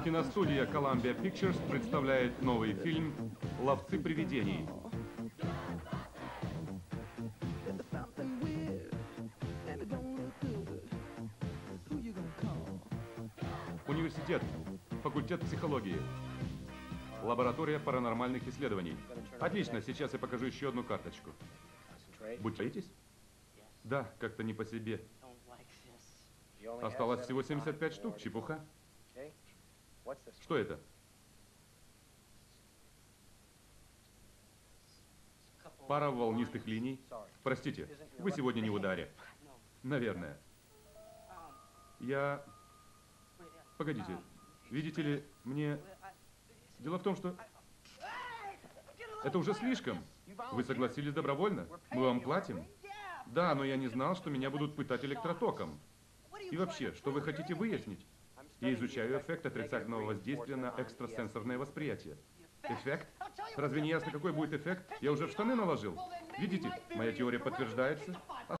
Киностудия Columbia Pictures представляет новый фильм «Ловцы привидений». Университет, факультет психологии, лаборатория паранормальных исследований. Отлично, сейчас я покажу еще одну карточку. Боитесь? Да, как-то не по себе. Осталось всего 75 штук, чепуха. Что это? Пара волнистых линий. Простите, вы сегодня не в ударе. Наверное. Погодите, видите ли, мне... Дело в том, что... Это уже слишком. Вы согласились добровольно? Мы вам платим? Да, но я не знал, что меня будут пытать электротоком. И вообще, что вы хотите выяснить? Я изучаю эффект отрицательного воздействия на экстрасенсорное восприятие. Эффект? Разве не ясно, какой будет эффект? Я уже в штаны наложил. Видите, моя теория подтверждается.